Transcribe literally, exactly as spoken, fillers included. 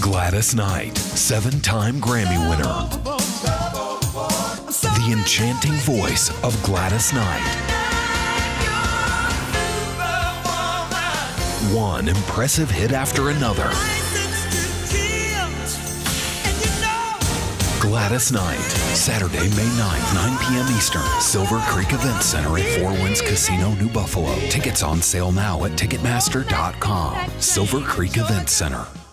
Gladys Knight, seven-time Grammy winner. The enchanting voice of Gladys Knight. One impressive hit after another. Gladys Knight, Saturday, May ninth, nine p m Eastern, Silver Creek Event Center at Four Winds Casino, New Buffalo. Tickets on sale now at Ticketmaster dot com. Silver Creek Event Center.